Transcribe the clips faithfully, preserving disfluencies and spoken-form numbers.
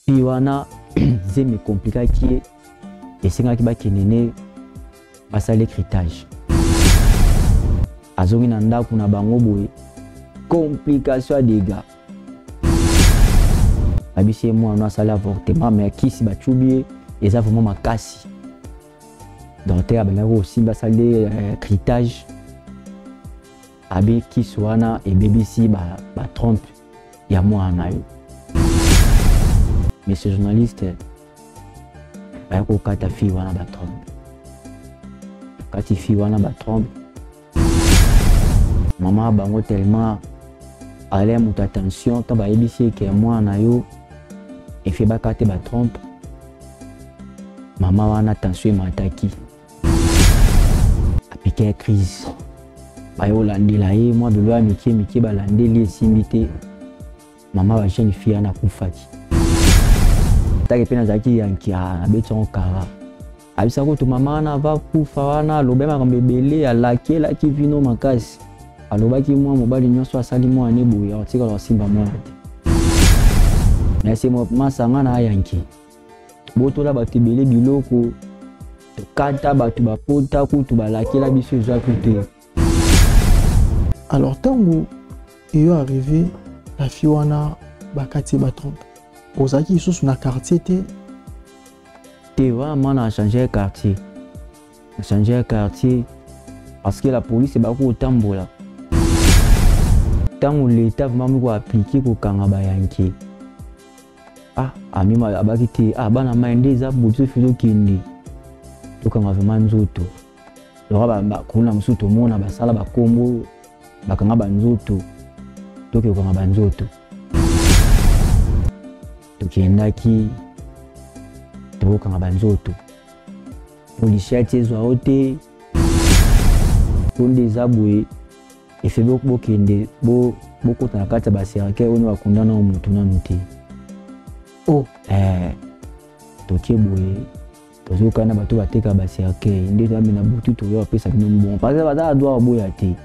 Puis wana zeme compliqué qui et singa ki ba kenene basa l'écritage. Azongi na ndako na bango boye complication des gars. Abisi moi on a sala avortement mais kisi ba chubie et ça vraiment makasi. Donc terre ba aussi basa l'écritage. Abi kisi wana et B B C ba ba trompe ya moi na yo. Mais ce journaliste ba ko kata fi wana ba trompe. Kati fi wana ba trompe. Maman bango tellement allait mon attention tant ba ebisi que moi na yo et fait ba kate ba trompe. Maman wana attention m'attaquer. A piqué crise. Ba yo landela ye moi belo amitié mitié ba landeli simbité. Maman ba jeune fille na kufaki. Taki pena zaki yankia na beton kara. Abisa ko to mama na va kufa wana lobema kambebele alake la ki vino makasi. Alobaki moi mobali nyonso asali moi ne boya otika la simba moi. Mais c'est moi masanga na yanki. Botola batibele biloko to kata batu bapota kutu balake la biso za kuté. Alors tango il est arrivé la fiwana bakati ba trompe. Ozaki sous na quartier te te vraiment a changé quartier. A changé quartier parce que la police ba ko tambola. Tango l'état vraiment ko appliquer ko kanga ba yanki. Ah, ami ma abaki te ah bana maende za butu filo kindi. To kanga vraiment nzoto. Lora ba ba kuna msuto mona ba sala ba kombo ba kanga ba nzoto. To ke kanga ba nzoto. Tukiendaki tuko kanga banzoto policier tezwa ote konde zabwe efebe bokende bo bokota na kata basirake oni wakundana omuntu nanu te. Oh eh tokebwe tozokana bato bateka basirake nde tamina butu to yo pesa bino bon parce que bata doit boya te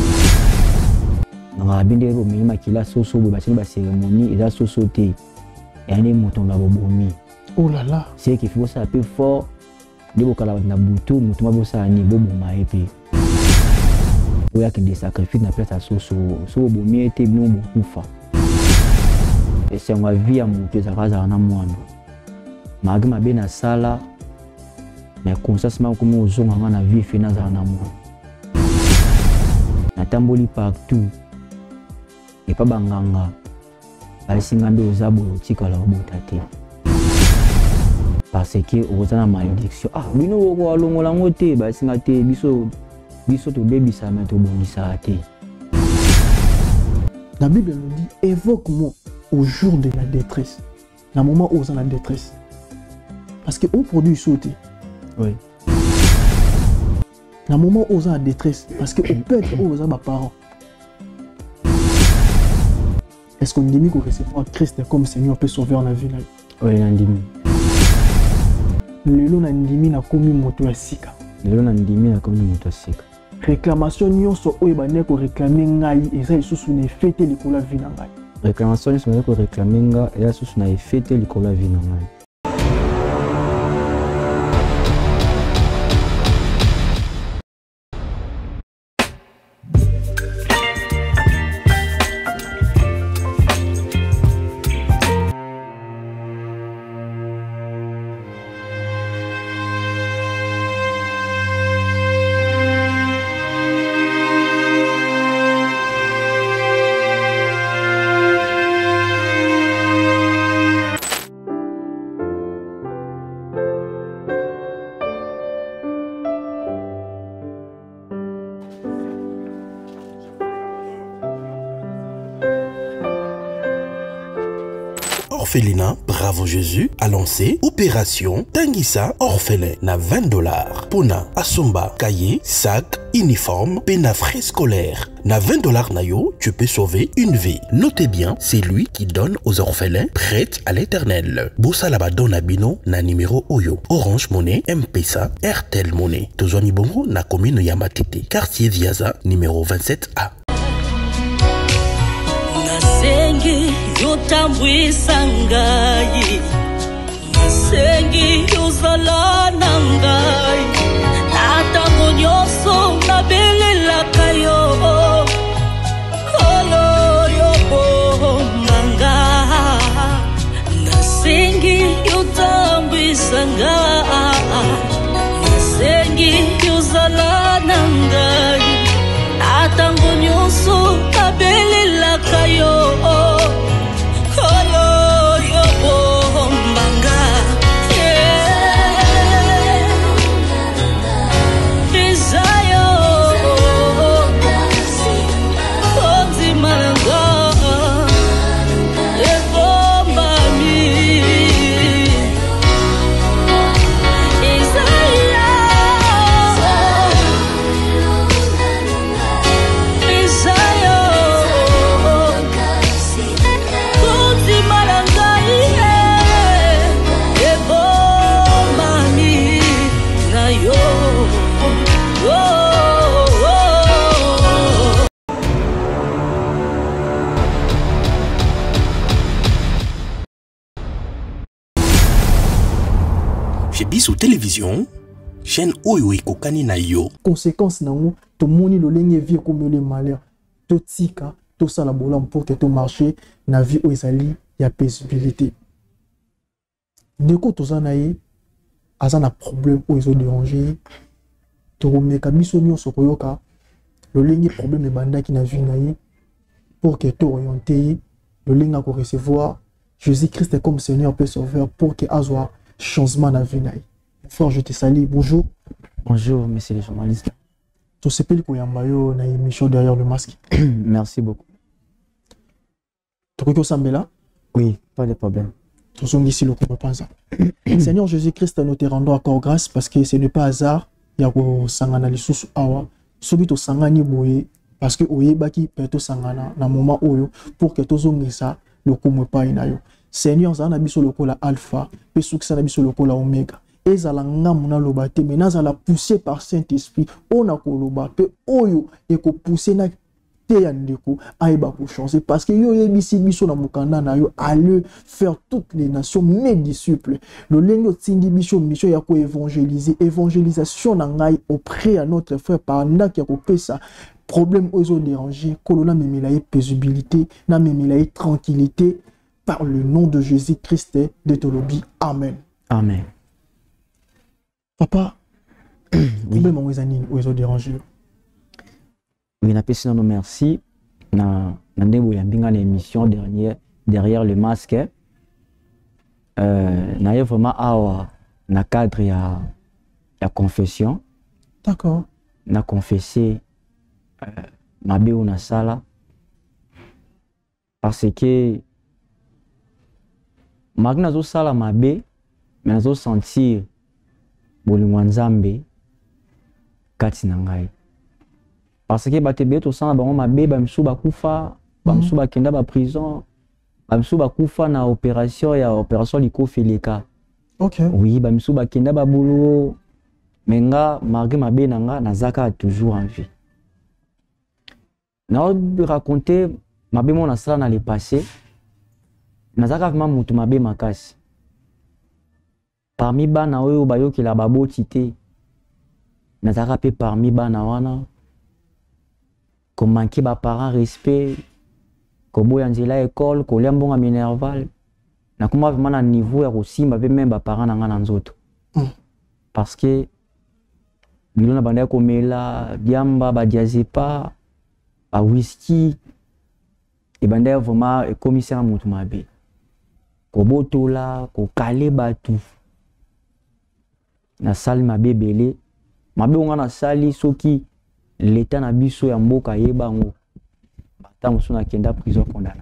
nga binde bo mima kila soso bo basini ba cérémonie eza soso te. Et un mouton la bobomi. Oh là là. C'est qu'il faut ça un peu fort. De bokala na butu mouton bosa ani bobo maepe. Oya ki des sacrifices na place à soso. So bobomi était bien bokufa. Et c'est ma vie à monter ça va na mwana. Magi mabe na sala. Mais conscience ma comme ozonga na vie fina za na mwana. Na tamboli partout. Et pas banganga. Alisingambe ozabo tika la botate parce que ozana malédiction ah bino ko alongola ngote basinga te biso biso to bebisa mais to bongisa te. La Bible nous dit évoque-moi au jour de la détresse. Na moment où on a la détresse. Parce que on produit sauter. Oui. Na moment où on a la détresse parce que on peut être où on a parents. Est-ce qu'on dit qu'on recevoir Christ comme Seigneur peut sauver la vie? Oui, on dit. Le lot n'a dit na komi moto ya sika. Le lot n'a dit na komi moto ya sika. Réclamation nyonso oyo ba ne ko réclamer ngai eza isusu na fête likola vie na ngai. Réclamation nyonso na ko réclamer nga eza isusu na fête likola vie na ngai. Orphelinat Bravo Jésus a lancé Opération Tangisa Orphelin na vingt dollars. Pona, Asomba, cahier, sac, uniforme, pena frais scolaire. Na vingt dollars nayo, tu peux sauver une vie. Notez bien, c'est lui qui donne aux orphelins prêts à l'éternel. Bossa laba dona bino na numéro Oyo. Orange Money, M-Pesa, Airtel Money. Tozwani bongo na commune Yamatete. Quartier Viaza, numéro vingt-sept A. Nasengi yotambwisa ngai Chez Bissou Télévision, chaîne Oyo Ekokani na yo. Conséquence nango, to moni lo lenge vie comme le malheur. To tika, to sala bolam pour que to marché na vie o ezali ya paisibilité. Deko to zanaye, azana problème o ezo déranger. To remeka biso nyonso koyoka, lo lenge problème banda ki na vie na ye pour que to orienté, le lenge ko recevoir Jésus-Christ comme Seigneur et Sauveur pour que azwa changement na vie na ye. Frère, je te salue. Bonjour. Bonjour, monsieur le journaliste. Tu sais pas que na émission derrière le masque. Merci beaucoup. Tu crois que ça me là? Oui, pas de problème. Tu sais ici le ça. Seigneur Jésus-Christ, nous te rendons encore grâce parce que ce n'est pas hasard. Il y a un sangana li susu awa. Sobi to sangani boye parce que oye baki peto sangana na moment oyo pour que to zongisa le kumwe pa inayo. Seigneur, zana biso lokola alpha, pe succès na biso lokola omega. Ezala ngamuna loba te mais nazala poussé par Saint-Esprit ona koloba pe oyo eko pousser na te ya ndeko aiba ko changer parce que yo yebisi biso na mukanda na yo aller faire toutes les nations mes disciples le lengo tindi biso mission ya ko évangéliser évangélisation na ngai auprès à notre frère pendant qu'il y a ko pesa problème ozo déranger kolona memelaye paisibilité na memelaye tranquillité par le nom de Jésus-Christ de Tolobi. Amen. Amen. Papa, oui. Problème où ils ont dérangé. Oui, na pesi non merci. Na na ndebo ya mbinga na émission dernière derrière le masque. Euh na vraiment awa na cadre ya la confession. D'accord. Na confessé euh, mabe ou na sala parce que malgré nazo sala mabe mais nazo sentir bolingo nzambe kati na ngai parce que batebe to sana bango mabe ba msu bakufa ba msu bakenda ba prison ba msu bakufa na opération ya opération likofeleka. OK. Oui, ba msu bakenda ba boulot menga malgré mabe nanga nazaka toujours en vie. Na raconter mabe mon asala na le passé nazaka vraiment mutu mabe makasi. Parmi bana oyo bayoki la baboti te nazaka pe parmi bana wana ko manquer ba parents respect ko boya nzela école ko liambonga minerval na kuma vraiment na niveau ya kosimba pe même ba parents nanga na nzoto mm. Parce que bilona banda ko mela biamba ba diazepa ba whisky e banda vraiment e commissaire mutu mabe ko botola ko kale batu na sali mabe belé mabe onga na sali soki l'état na biso ya mboka yeba ngo bata musu na kenda prison condamné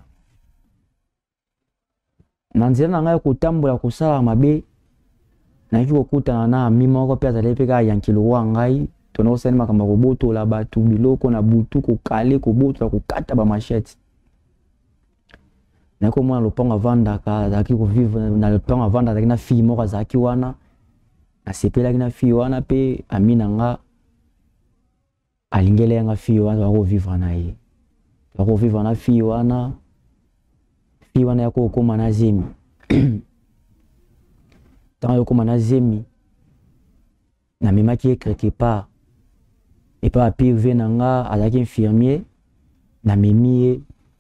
na nzela na ngai ko tambola ko sala mabe na ki ko kutana na mima ko pia zale pe ka yankilo wa ngai to no sani makamba ko botola batu biloko na butu ko kale ko botola ko kata ba machette na ko mwana lopango vanda ka zaki ko vivre na lopango vanda zaki na fille moko zaki wana na sepela kina fille wana pe amina nga alingele nga fille wana ko vivre na ye ko vivre na fille wana fille wana yako koma na zemi tant yako koma na zemi na mema ki quelque part et pas P V na nga azaki infirmier na memi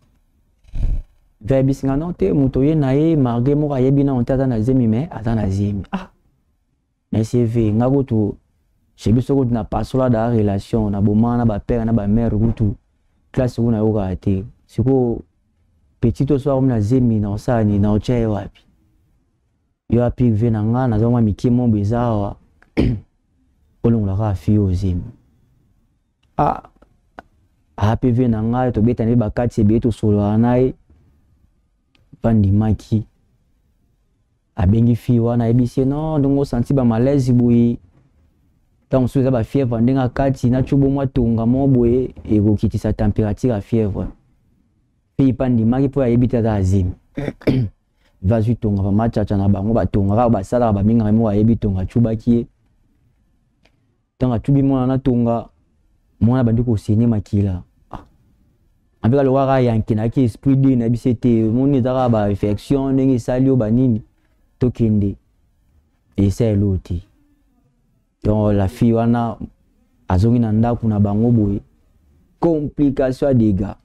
vers bisinga non te muto ye na ye malgré mo ayebi na onta na zemi mais ata na zemi ah mais c'est vrai ngako to chez biso ko na pasola da relation na bomana ba père na ba mère kutu classe kuna yo ka te siko petit to soir na zemi na osani na ochaye wapi yo api ve na nga na zoma mikimo bezawa olongola ka fi o zemi ah api ve na nga to beta ne bakati be to solo nai pandi maki abengi fi wana ebisi non ndongo senti ba malaise boyi tant souza ba fièvre ndenga kati na chubo mwa tonga mo boye e ko kitisa température à fièvre fi pandi maki po ayebita za azimi vazu tonga ba machacha na bango ba tonga ba sala ba minga mo ayebi tonga chuba ki tanga chubi mona na tonga mona bandi ko signer makila avec le wara yankina ki esprit de na bisete moni za ba infection ndengi salio ba nini tokende et c'est l'autre. Donc la fille wana azongi na ndaku na bango boye complication à dégâts.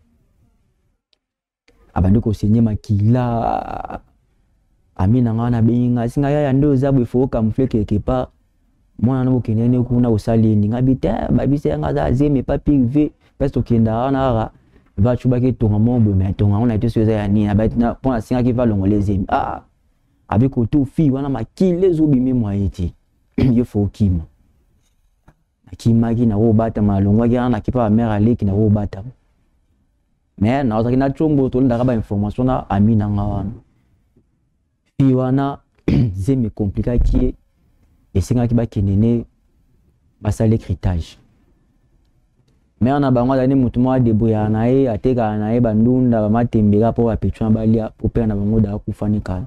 Abandi ko senye makila amina ngana benga singa ya ndo zabu ifo kamfle quelque part. Moi na bokenene kuna usalini ngabita babise ngaza zeme papi v parce que kenda na va chuba ki tonga mombo mais tonga on a été sur ya ni abatina pour la singa qui va longoler zeme ah avec auto fille wana makile zobimi moyeti il faut kima kima ki na robata malongwa ki na kipa mère ale ki na robata mais na ozaki na chombo to ndaka ba information na amina ngawana fille wana zeme compliqué qui et singa ki ba kenene basale critage mais on a bango dani mutu mwa deboya na ye ateka na ye bandunda ba matembera po ba petwa balia po pe na bango da kufani kala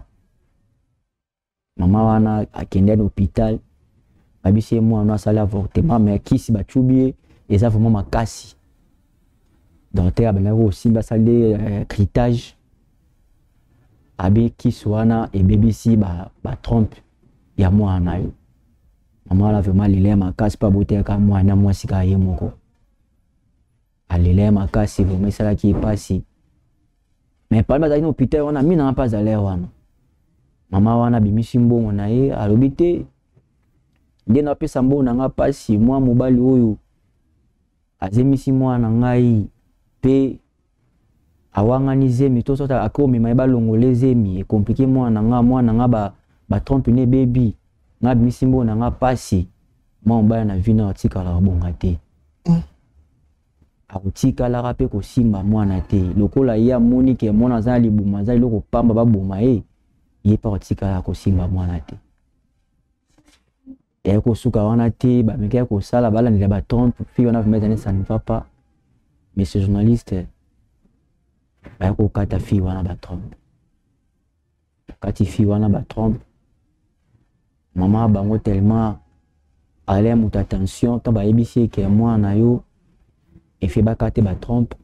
mama wana akende à l'hôpital babisi moi na sala avortement mais kisi ba chubie et ça vraiment makasi docteur ba aussi basale critage abi kisi wana et bébé ba ba trompe ya moi na yo mama la vraiment lile makasi pa bote ka moi na moi sika ye moko alile makasi vraiment sala ki pasi mais pas dans l'hôpital on a mis na pas aller wana mama wana bimisi mbongo na ye alobite nde na pesa mbongo nga pasi mwa mobali oyo azemisi mwana ngai pe awangani zemi to sota akomi mai balongole zemi e compliqué mwana nga mwana nga ba ba trompe ne baby nga bimisi mbongo nga pasi mwa mbaya na vina otika la bonga te akotika la rape ko simba mwana te lokola ya moni ke mwana za libuma za loko pamba ba boma e ye pa otika la ko simba mwana te et ko suka wana te ba meka ko sala bala ni ba trompe fi wana vimeza ne ça ne va pas mais ce journaliste ba ko kata fi wana ba trompe kati fi wana ba trompe mama bango tellement allait muta attention to ba ebisi ke mwana yo et fait ba kate ba trompe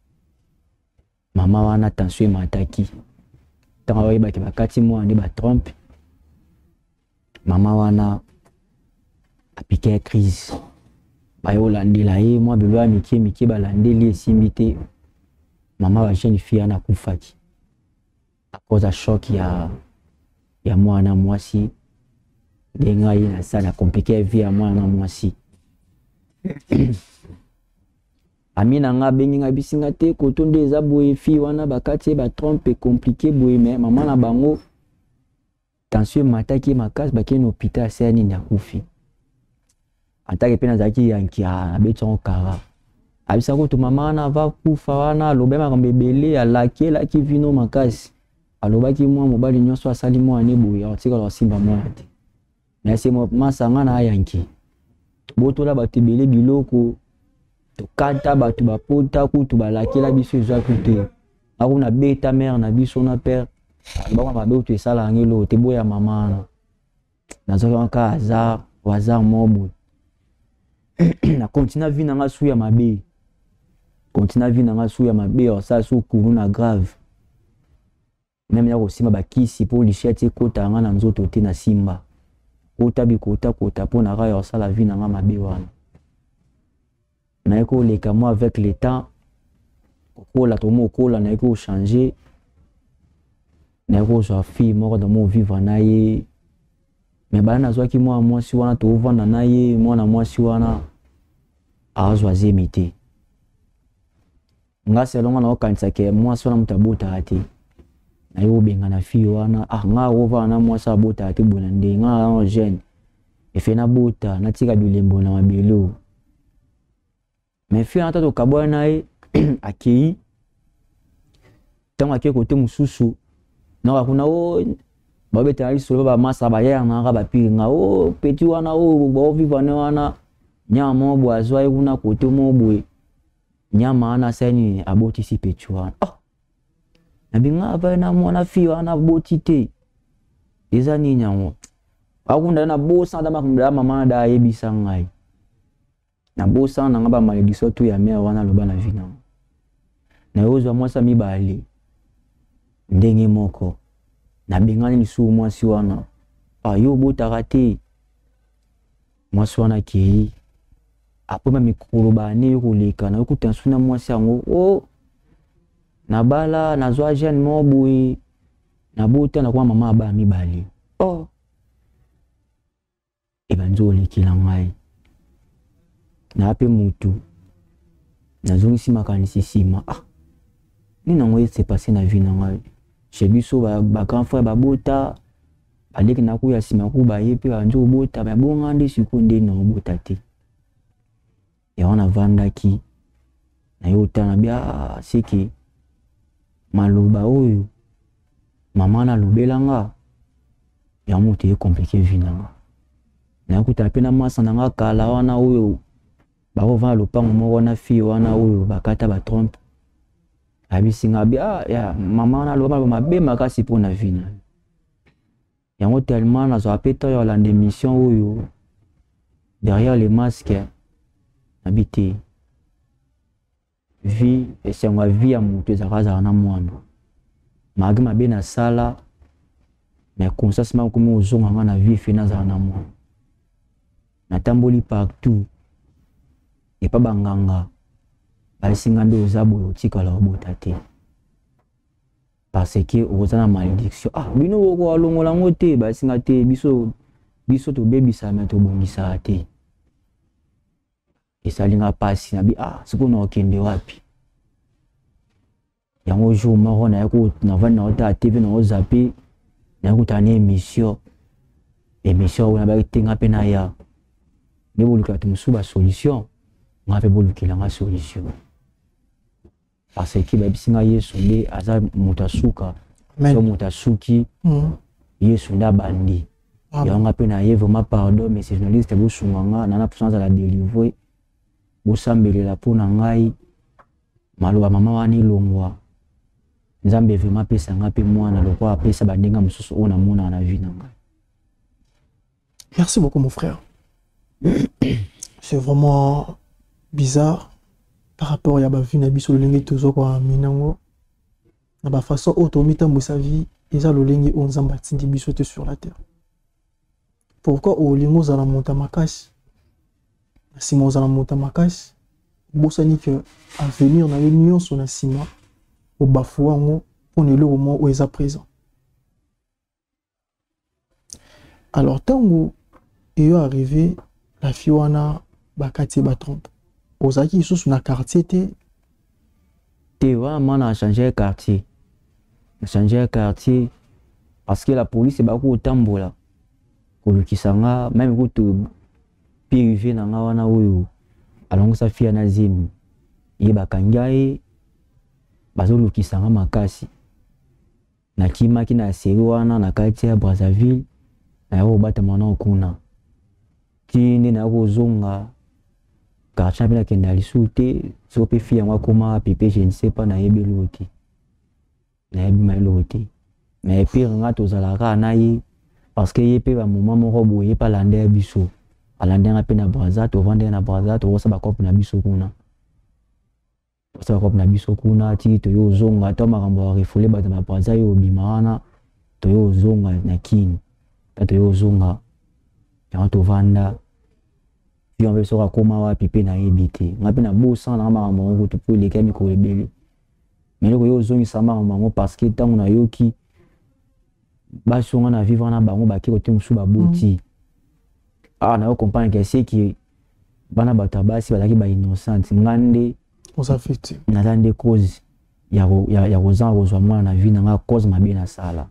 mama wana attention mataki tant ba ba ke ba kati mwana ba trompe mama wana apike crise ba yo landela ye moi bebe wa miki miki ba landeli esimbite mama wa jeune fille ana kufaki à cause de choc ya ya mwana mwasi denga ina sana compliqué vie ya mwana mwasi amina nga bengi nga bisinga te kotonde eza boye fille wana bakati ba trompe compliqué boye mais mama na bango tension mataki makasi bakeni hôpital seni na kufi atake pena zaki yanki a beton kara abisa ko to mama na va kufa wana lobema kambebele alaki la ki vino makasi alobaki mwa mobali nyonso asali mwa ne boye atika la simba mwa te mais c'est moi masanga na yanki botola batibele biloko to kata batu bapota kutu balaki la biso ezwa kute akuna beta mère na biso na père ba ba be to esala ngelo te boya mama na nazoka ka hasard hasard mobo na continue vie na nga su ya mabe continue vie na nga su ya mabe o sa su kuru na grave même ya ko simba bakisi po lichete kota nga na nzoto te na simba kota bi kota kota po na raya o sa la vie na nga mabe wana na eko leka moi avec le temps kola to mo kola na eko changer na eko so fille moko dans mon vivre na ye mais bana zwaki moi moi si wana to vanda na ye mwana mwasi wana azwa zemite nga selonga na okanisa ke moi sona mutabota ati na yo benga na fille wana ah nga ova na moi sa bota ati bona nde nga jeune e fe na bota na tika bilembo na mabelo mais fille ata to kabwa na ye akei tanga ke kote mususu na kuna o babe tali solo ba masa ba ya na ga ba pinga o petit wana o bo viva ne wana nyama bo azwa kuna kote mo bwe nyama ana seni aboti si petit wana oh na binga ba na mwana fi wana boti te eza ni nyango akunda na bosa da makumda mama da yebisa ngai na bosa na ngaba malédiction tu ya mère wana loba na vina na yozo mwasa mibali ndenge moko na bingani lisu mwasi wana ah yo botaka te mwasi wana akei apres bamikolo bane yo koleka na yo kutansu na mwasi yango o nabala nazwa jeune mo boye nabota nakoma mama aba mibale oh ebanzo olekela ngai na pe mutu nazongisi makanisi nsima ah nini nango ese passé na vie na ngai chez biso ba grand frère babota baleki nakuya nsima ku baye mpe banzo obota babonga nde siko nde na obota te yango navandaki nayotana bia seke maloba oyo mama nalobelanga yango moto ekomplike vie nanga nakuta mpe na masa nanga kala wana oyo bakovanda lopango moko na fille wana oyo bakata batrompe abisinga bia ya mama wana aloba mabe makasi mpo na vie na yango tellement nazwa mpe to ya olanda émission oyo derrière les masques nabi te vie esengo ya vie ya moto ezalaka azala na mwana malgré mabe nasala mais conscience mako komi ozonga nga na vie fe nazala na mwana natamboli partout epa banganga balisinga nde oza boye otikala obota te parce que oza na malédiction ah bino boko alongola yango te balisinga te biso biso tobebisa me tobongisaka te esalinga pasi nabi ah siko na okende wapi yango jour moko naye navandi na ota tv na ozape naye kutana na émission émission oyo nabatenga mpe na ya nde bolukela te mosusu basolution nga mpe bolukela nga solution parce que bayebisinga yesu nde aza moto asuka so moto asuki yesu nde abandi yango nga mpe naye vraiment pardon mais ces journalistes bosunga nga nana mposa azala délivre bosambelela mpo na ngai maloba mama wana elongwa nzambe vraiment apesa nga mpe mwana lokwa apesa bandenga mosusu oyo namonaka na vie na ngai. Merci beaucoup mon frère. C'est vraiment bizarre par rapport à la vie na biso lolenge tozo kwa minango na ba façon automita sa vie eza lolenge o nzamba tindi biso te sur la terre. Pourquoi o lingo za la monta makasi sima za la monta makasi bosani que à venir na union sur na sima au bafouango on est le moment où est présent. Alors tango et arrivé la fiona bakati ba trompe ozaki sous na quartier te te vraiment na changer quartier na changer quartier parce que la police ba ko tambola ko lukisanga même ko to privé na nga wana oyo alongo sa fia na zimi ye bakangaye bazo lukisanga makasi na kimaki na seri wana na quartier ya Brazzaville na yo bata mwana okuna tindi na kozonga quartier bila kenda lisute so pe fia ngwa koma pipe je ne sais pas na yebeloti na yebi mailoti mais pire nga tozalaka na ye parce que ye pe ba moment moko boye pa lande biso alande nga pe na Brazza to vande na Brazza to wosa ba kopo na biso kuna wosa ba kopo na biso kuna ti to yo zonga to makambo refule ba na Brazza yo bimana to yo zonga na kini to yo zonga ya to vanda on veut savoir comment va piper na ebité ngapi na bosa na makambo ngo to po leka mi ko lebele mais le yo zongi sama makambo parce que tango na yoki ba songa na vivre na bango ba ki ko te musu ba boti ah na yo comprendre que c'est qui bana batabasi balaki ba innocent ngande on s'affecte na dande cause ya ya ya kozanga kozwa mwana na vie na nga cause mabe na sala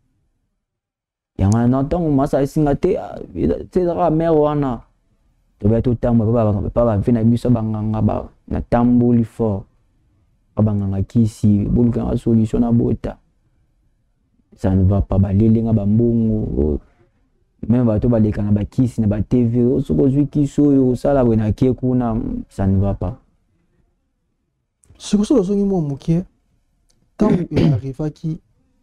yanga na tango masa singa te te za mère wana to ba to tambo ba ba ba vina biso banganga ba na tamboli fort banganga kisi boluka solution na bota ça ne va pas balele nga bambongo même ba to ba leka na ba kisi na ba T V so ko zwi kiso yo sala bena kie kuna ça ne va pas ce que so zongi mo mukie tant il arriva qui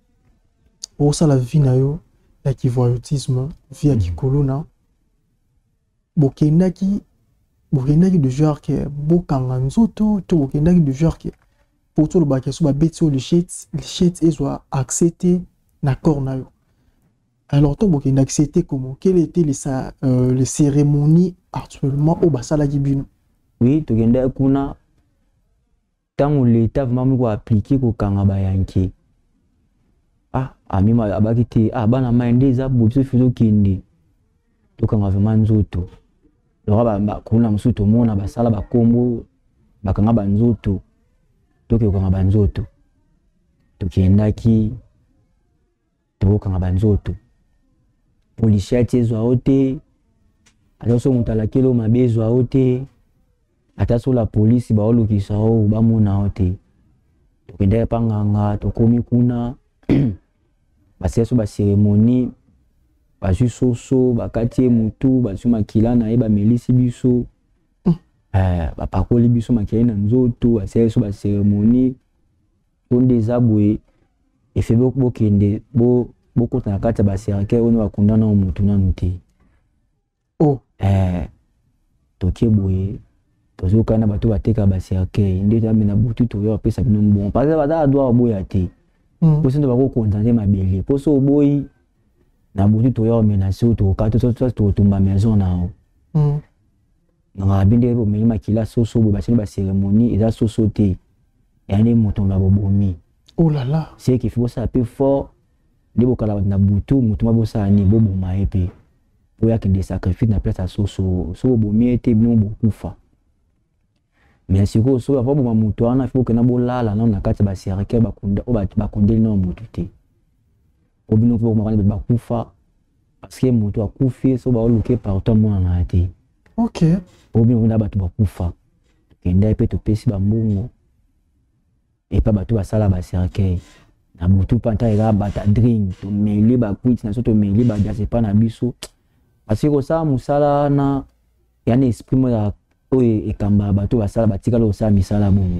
au ça la vie na yo la qui voyoutisme via qui colonna bokendaki bokendaki de genre que bokanga nzoto to bokendaki de genre que pour tout le bac so ba betio le shit le shit et soit accepté na corps na yo Alors, toi, c'était comment? Quelles étaient les, euh, les cérémonies actuellement au Basala Gibino? Oui, tu as kuna tant l'État vraiment appliqué au Kangaba Yankee. Ah, ami ma abakite ah bana maende za bobiso fizo kindi. To kanga vraiment nzoto. Lora ba kuna musuto mona basala ba kombo bakanga ba nzoto. To ke kanga ba nzoto. To kiendaki to kanga ba nzoto. Policier tezwa ote. Aloso mutala kilo mabezwa ote. Ata so la police ba olukisa o ba mona ote. To kende panganga to komi kuna. Basi so ba cérémonie basu soso bakati mutu basu makila na eba melisi biso eh ba pakoli biso makila na nzoto basi so ba cérémonie onde zabwe efebe bokende bo bokota na kati ba serke ono bakundana mutu na nuti oh eh tokeboye tozokana bato bateka ba serke inde tamina butu to yo pesa bino mbon parce que bata doit boya te poso ndo bako kontante mabele poso boyi na butu to yo menace to ka to to to tumba maison na o mm na binde bo melima kila soso bo ba ba cérémonie eza soso te yani moto la bobomi oh là là c'est qu'il faut ça peu fort de bokala na butu moto mabo sa ni bobo maepe po ya kende sacrifice na place à soso so bobomi ete bino bokufa mais si ko so ba bo moto ana faut que na bolala na na kati ba serke ba kunda o ba ba kondeli na moto te obino ko makani ba kufa parce que moto akufi so ba oluke partout mo na ate OK obino na bato ba kufa kenda epe to pesi ba mbongo et pas bato ba sala ba serke na butu panta ira bata drink to meli ba quit na so to meli ba jase pa na biso parce que ça musala na yani esprit mo ya oye ekamba bato basala batikala osala misala bongo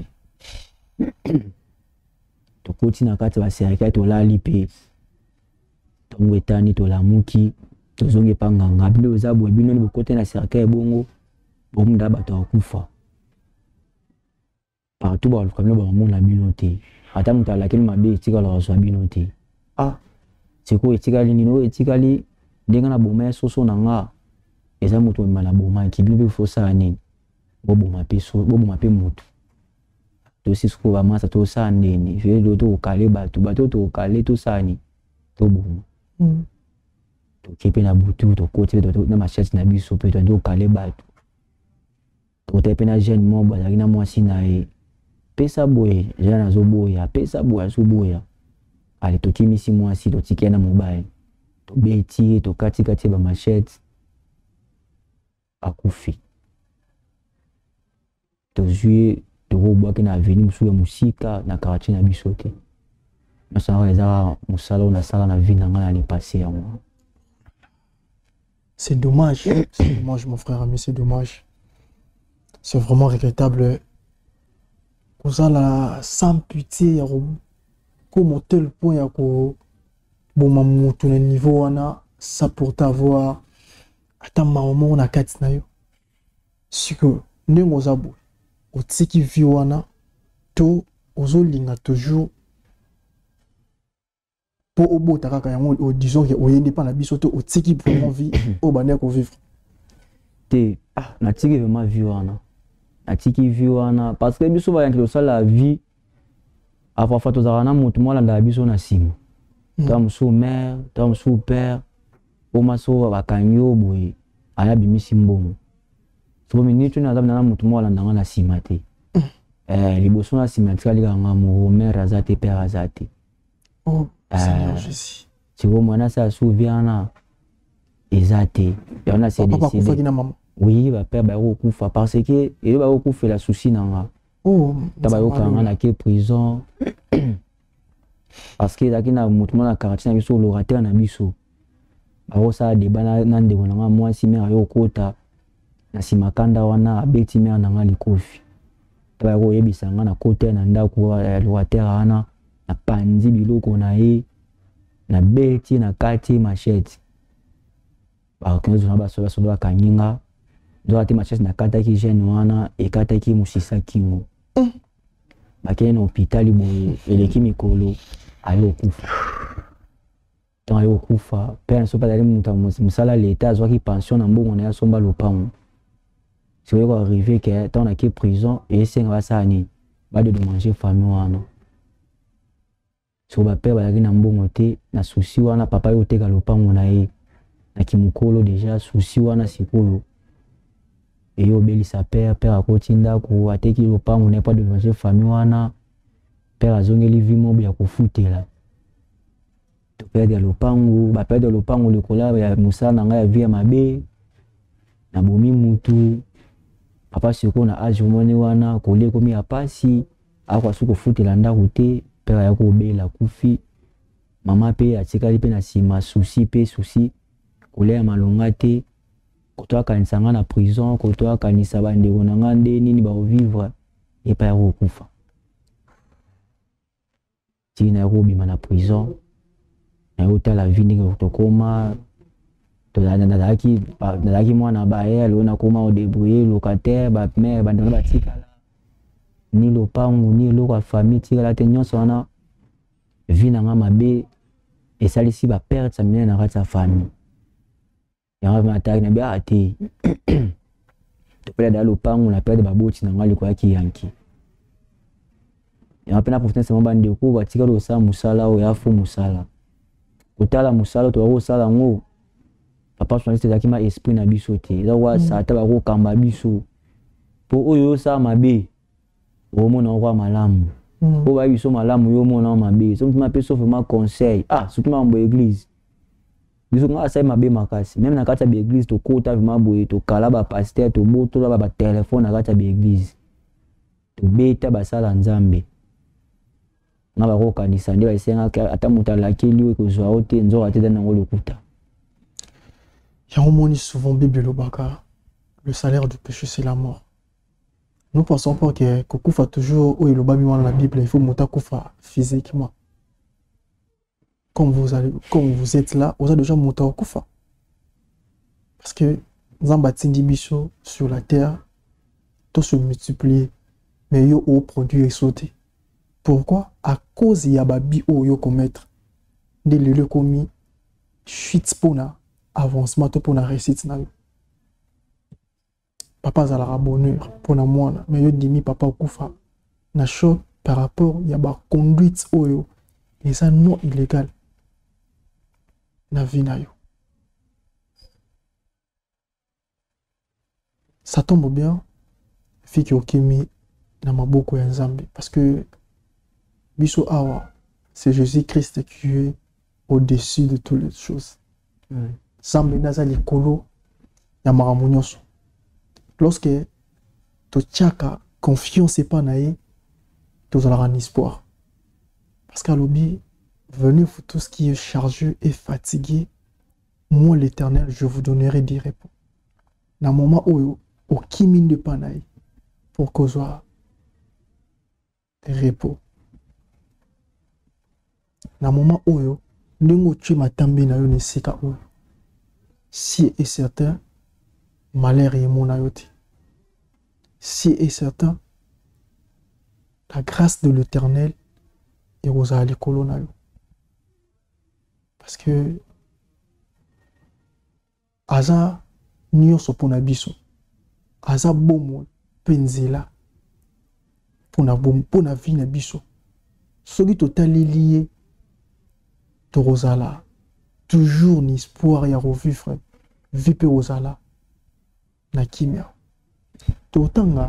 tokoti na kati baserikali tolali pe tongo etani tolamuki tozongi panganga bino oza boye bino ni bokote na serikali bongo bomunda bato akufa partout baluka bino bamona bino te ata moto alakeli mabe etikala bazwa bino te ah siko etikali nino etikali ndenge na boma soso na nga eza moto omema na boma kibino mpe fosala nini bobo mapeso bobo mape mutu to sisiko ba masa to sa nini fe do to kale bato bato to kale to sani to bomo mm to kepe na butu to koti to na machete na biso pe to ndo kale bato to tepe na jeune mo bazaki na mwasi na e pesa boye jeune azo boya pesa boya azo boya ale to kimisi mwasi to tikia na mobile to beti to kati kati ba machete akufi tozui tokobwaki na aveni mosusu ya musika na quartier na biso te nyonso yango eza mosala oyo nasala na vie na ngai na lipasse yango. C'est dommage, c'est dommage mon frère ami, c'est dommage. C'est vraiment regrettable. Kozala sans pitié ya comme tel point ya ko boma mutu na niveau wana ça pour t'avoir ata maman na kati na yo. Siko ndenge ozabo otiki vi wana to ozolinga toujours po obota kaka yango disons que oyende pa na biso to otiki vraiment vie o bana ko vivre te ah natiki vraiment vie wana natiki vie wana parce que biso ba yanki osala la vie avant fa tozala na moto mwala nda biso na sima to musu mère to musu père o maso bakanyo boye aya bimisi mbongo so minute na zamu na mutu mwala ndanga na sima te eh liboso na sima tikali kanga mo mère azate père azate oh Seigneur Jésus tu vois moi na ça souviana ezate yana c'est papa kufa kina maman oui ba père ba kufa parce que il ba kufa la souci nanga oh taba yo kanga na ke prison parce que dakina mutu na quartier na biso l'orateur na biso ba osa de bana nande wonanga moi si mère yo kota na simakanda wana abeti mère nanga likofi taba yo yebisa nga na kote na ndako ya l'orateur ana na panzi biloko na ye na beti na kati machete ba kenzo na baso baso ba kanyinga ndo ati machete na kata ki jeune wana e kata ki musisa kingo mm. Ba kene na hôpital boye eleki mikolo ayo kufa tant yo kufa père ne so pas d'aller muta musala l'état zo ki pension na mbongo na somba lopango si yo arrivé que tant na ki prison et senga basani ba de manger famille wana so ba père ba na mbongo te na souci wana papa yo teka lopango na ye na kimukolo déjà souci wana sikoyo et yo belisa père père akotinda ko ateki lopango na pas de manger famille wana père azongeli vie mob ya kofutela to père de lopango ba père de lopango le kola ya musa na nga ya vie mabe na bomi mutu papa siko na age mone wana kole komi apasi akwa suko futela ndako te père ya ko bela kufi mama pe atikali pe na sima souci pe souci kole ya malonga te kotoa kanisa nga na prison kotoa kanisa bandeko na nga nde nini ba vivre et pa ya kufa ti na ko bima na prison na yota la vie ndenge tokoma to na ndaki ndaki mwana ba ye alona koma au débrouiller locataire ba mère ba ndona batikala ni lopango ni loko famille tikala te nyonso wana vie na nga mabe esalisi ba perte sa mine na kati ya famille ya ma attaque na bia ate to pela da lopango na perte ba boti na nga liko yaki yanki ya pena profiter sama bande ko batika lo sa musala o ya fo musala kotala musala to ko sala ngo papa journaliste zaki ma esprit na biso te za wa sa ta ba ko kamba biso po oyo sa mabe o mona kwa malamu o ba biso malamu yo mona mabe so mtima pe sauf ma conseil ah surtout ma mbo église biso nga sa mabe makasi même na kata ba église to kota vima boye to kala ba pasteur to boto ba ba téléphone na kata ba église to beta ba sala nzambe nga ba ko kanisa ndi ba isenga ata mutala keli ko zo ote nzo ate dans ngolo kuta. On dit souvent Bible Lobaka, le salaire du péché c'est la mort. Nous pensons pas que Kokufa toujours où il dans la Bible, il faut monter Kufa physiquement. Comme vous allez, comme vous êtes là, vous avez déjà monté au Kufa. Parce que Zambatindi Bicho sur la terre, tout se multiplie, mais yo au produit est sauté. Pourquoi? À cause il y a babi au yo commettre des lieux commis, chute pona. Avancement pour la réussite. Papa a la bonheur pour la moine, mais yo dimi papa kufa na choc par rapport il y a ba conduite oyo et ça non illégal na vie na yo. Ça tombe bien fi ki okimi na maboko ya Nzambe parce que biso awa c'est Jésus-Christ qui est au-dessus de toutes les choses. Mm. Sambe naza likolo ya makambo nyonso. Lorsque to tchaka confiance pas nae to zala un espoir. Parce qu'à l'obi venez vous tous qui est chargé et fatigué, moi l'Éternel je vous donnerai des repos. Na moment où au kimine de panaï pour que soit repos. Na moment où ndenge tu matambi na yo ne seka où si et certain, malheur est mon ayote. Si et certain, la grâce de l'Éternel est aux alikolonayo. Parce que, Aza nyonso pona biso, Aza bomo penzela, pona bom pona vie na biso. Soki totali lié, to rozala. Toujours l'espoir ya revivre vipe ozala na kimia totanga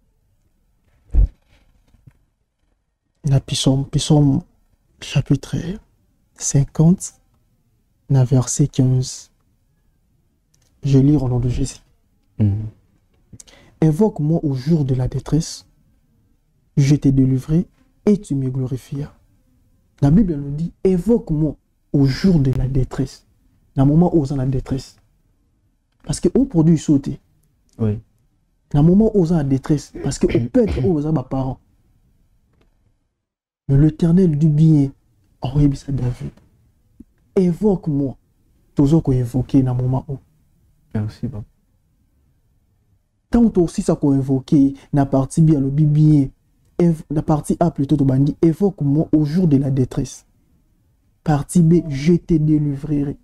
na psaume psaume chapitre cinquante na verset quinze. Je lis au nom de Jésus. Mm. Invoque-moi au jour de la détresse, je t'ai délivré et tu me glorifieras. La Bible nous dit invoque-moi au jour de la détresse. Dans le moment où on est en détresse. Parce que on produit sauter. Oui. Dans le moment où on est en détresse. Parce que on peut être où on a des parents. Mais l'Éternel du bien. Oh oui, c'est David. Évoque-moi. Toujours qu'on évoque dans le moment où. Merci, papa. Tant aussi ça qu'on évoque dans la partie bien, le bien. La partie A plutôt, évoque-moi au jour de la détresse. Partie B, je te délivrerai.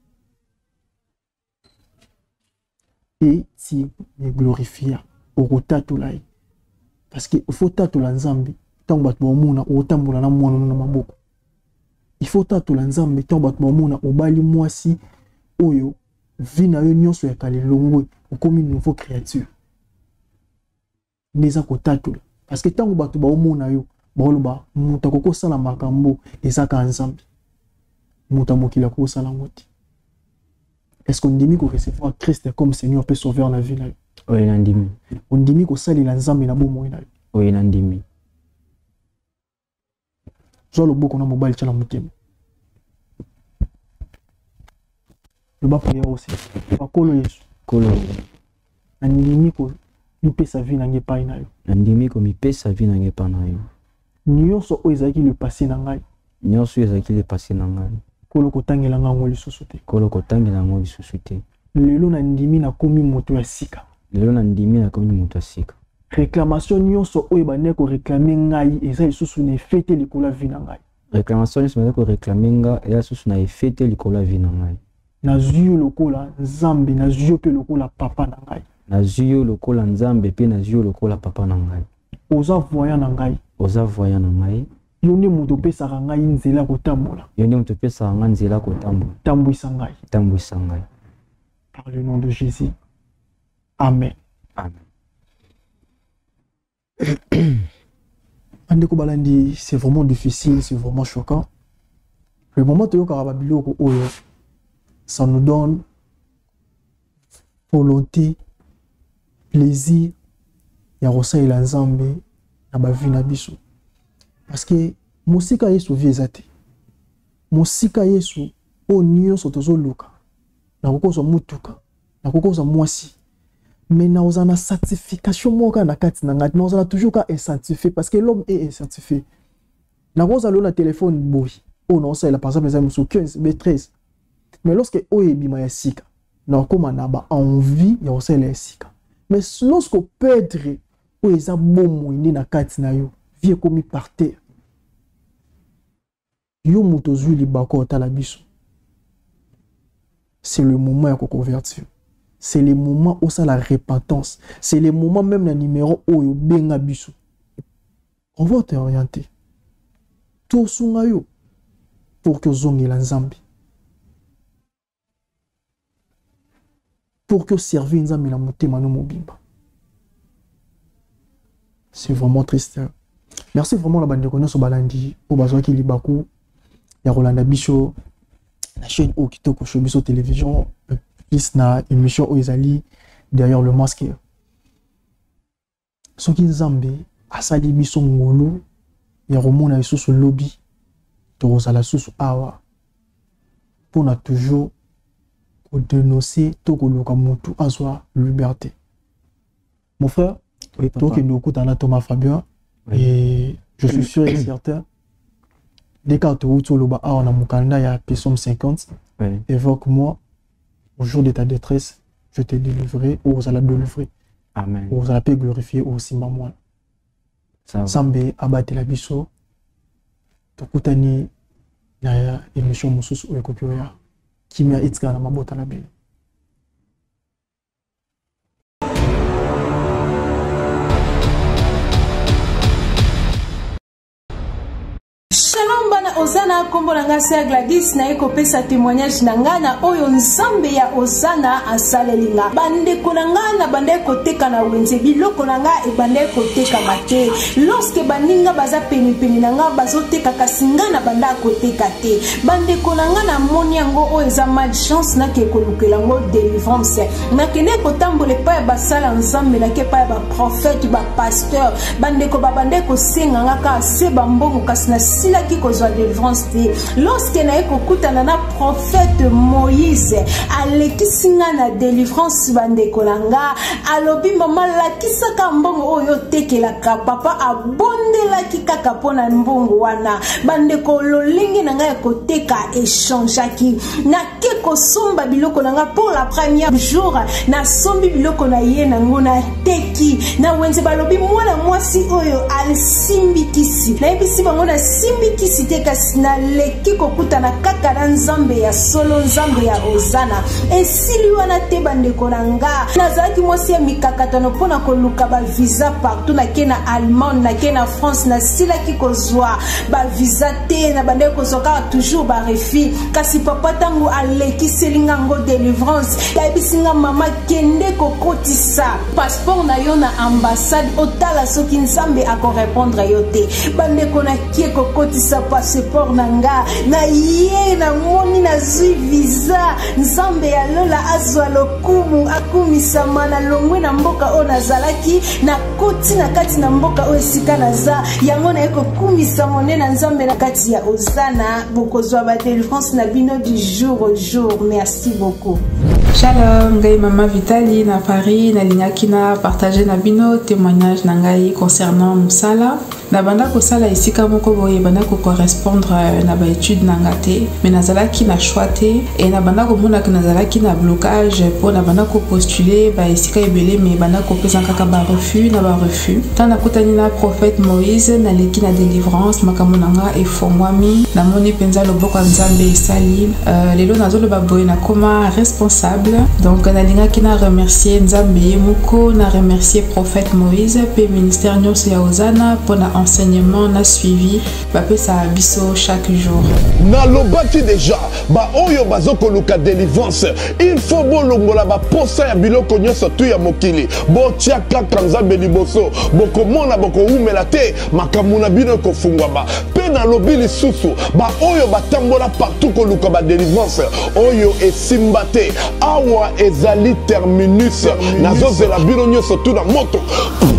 Et tu me glorifieras. Au tatulai. Parce qu'il faut tatula nzambe. Tant bat bomuna au tambula na mwana na maboko. Il faut tatula nzambe tant bat bomuna au bali mwasi oyo vina yo nyonso ya kale longwe okomi nouveau créature. Neza ko tatula. Parce que tant bat bomuna yo boloba muta koko sala makambo ezaka nzambe. Muta mokila ko sala ngoti. Est-ce qu'on dit qu'on recevoir Christ comme Seigneur peut sauver la vie là? Oui, nandimi. On dit qu'on sali la nzambe na bomo ina. Oui, nandimi. Zo lo boko na mobile chala mutema. Le ba prière aussi. Ba kolo Yesu. Kolo. Nandimi ko mi pesa vie na ngepa ina yo. Nandimi ko mi pesa vie na ngepa na yo. Nyonso o ezaki le passé na ngai. Nyonso ezaki le passé na ngai. Kolo kotangela nga ngoli susuté. Kolo kotangela ngoli susuté. Lelo na ndimi na komi moto ya sika. Lelo na ndimi na komi moto ya sika. Réclamation nyonso oyo bane ko réclamer ngai eza lisusu na fete likola vie na ngai. Réclamation nyonso bane ko réclamer nga eza lisusu na fete likola vie na ngai. Na zuyo lokola nzambe na zuyo pe lokola papa na ngai. Na zuyo lokola nzambe pe na zuyo lokola papa na ngai. Oza voyant na ngai. Oza voyant na ngai. Yo nde moto pesaka ngai nzela kotambola. Yo nde moto pesaka ngai nzela kotambola. Tambwisa ngai. Tambwisa ngai. Par le nom de Jésus. Amen. Amen. Andeko balandi, c'est vraiment difficile, c'est vraiment choquant. Le moment où Karababiloko Oyo, ça nous donne volonté, plaisir, Yarosa et l'Anzambe, Nabavi Nabiso. Parce que Mosika Yesu viezate. Mosika Yesu, O Nyo Sotozo Luka. Nakoko so mutuka. Nakoko so mwasi. Mais nous avons une certification na kati na ngati nous avons toujours ka insanctifié parce que l'homme est insanctifié. Na nous avons un téléphone boy. Oh non ça il a par exemple les quinze B treize. Mais lorsque o ebima ya sika, na koma na ba envie ya osa la sika. Mais lorsque perdre o eza bomo indi na kati na yo, vie komi par terre. Yo muto zui libako ta la biso. C'est le moment ya ko convertir. C'est le moment où ça la repentance. C'est le moment même le numéro où yo benga biso. On va t'orienter. Tout sunga yo pour que zongi la nzambi. Pour que servir nzambi la motema no mobimba. C'est vraiment triste. Merci vraiment la bande de connaissance balandi au bazwa ki libaku ya Rolanda biso la chaîne au kitoko shobiso télévision. Plus na émission Oezali derrière le masque. Soki nzambe asali biso ngolo ya romona isusu lobby to sala susu awa pour na toujours ko dénoncer to ko loka mutu azwa liberté. Mon frère, oui, toi qui nous écoute Thomas Fabien, oui. Et je suis sûr et certain dès que tu routes loba a on a mon calendrier ya Psaume cinquante, oui. Évoque-moi au jour de ta détresse, je te délivrerai, ou vous allez délivrer. Amen. Ou vous allez glorifier aussi maman. Sambe abate la biso. Tokutani na émission mususu o ekopioya. Kimia itka na mabota la bino. Shalom bana Osana kombo na ngasi ya Gladys na eko pesa témoignage na ngana oyo nzambe ya Osana asalelinga bande konanga na bande koteka na wenze biloko nanga e bande koteka mate lorsque baninga baza peni peni nanga bazoteka kasinga na banda koteka te bande konanga na moni yango oyo eza malchance na ke kolukela ngo délivrance na kene kotambola pa ba sala nzambe na ke pa ba prophète ba pasteur bande ko ba bande ko senga ngaka se bambongo kasina sila ki kozwa délivrance te lorsque na ekokutana na prophète Moïse alekisinga na délivrance bande kolanga alobi mama lakisaka mbongo oyo tekelaka papa abondelaki kaka pona mbongo wana bande kololingi na ngai koteka échangeaki na ke kosomba biloko nanga pour la première jour na sombi biloko na ye nango na teki na wenze balobi mwana mwasi oyo alsimbikisi na ebisi bango na simbi lekisi te kasi naleki kokutana kaka na nzambe ya solo, nzambe ya ozana. Esili wana te bandeko na nga nazalaki mwasi ya mikakatano mpona koluka bavisa partout, nake na Allemagne, nake na France, nasilaki kozwa bavisa te, na bandeko kozwa kaka toujours barefi. Kasi papa tango alekiseli nga ngo délivrance, yayebisinga mama kende kokotisa passeport na yo na ambassade, otala soki nzambe akorépondre yo te. Bandeko nakie kokotisa passeport na nga, na ye namoni nazwi visa, nzambe ya lola azwa lokumu akumisama na longwe na mboka oyo nazalaki, na koti na kati na mboka oyo esika naza, yango na ye kokumisa mone na nzambe na kati ya ozana. Bokozwa ba délivrance na bino du jour au jour. Merci beaucoup. Shalom, ngai Mama Vitali na Paris, na lignaki na partager na bino témoignage na ngai concernant musala. Na banda ko sala isika moko boye banda ko correspondre na ba étude na ngate, mais nazalaki na choix te et na banda ko mona que nazalaki na blocage pour na banda ko postuler ba isika ebele, mais banda ko pesa kaka ba refus na ba refus. Tana kutani na prophète Moïse na leki na délivrance makamonanga e fongwami na moni penza loboko nzambe esali. Euh, lelo nazolo ba boye na koma responsable. Donc na lingaki na remercier nzambe moko, na remercier prophète Moïse pe ministère nyonso ya ozana pour na enseignement na suivi bapé sa biso chaque jour. Na lobaki déjà ba oyo bazoko luka délivrance, il faut bolongola ba posa ya biloko nyonso tu ya mokili. Bo tia kaka nzambe liboso, boko mona boko umela te makamuna bino ko fungwama. Pe na lobi lisusu ba oyo batambola partout ko luka ba délivrance, oyo esimba te. Awa ezali terminus, terminus. Nazo zela bino nyonso tu na moto.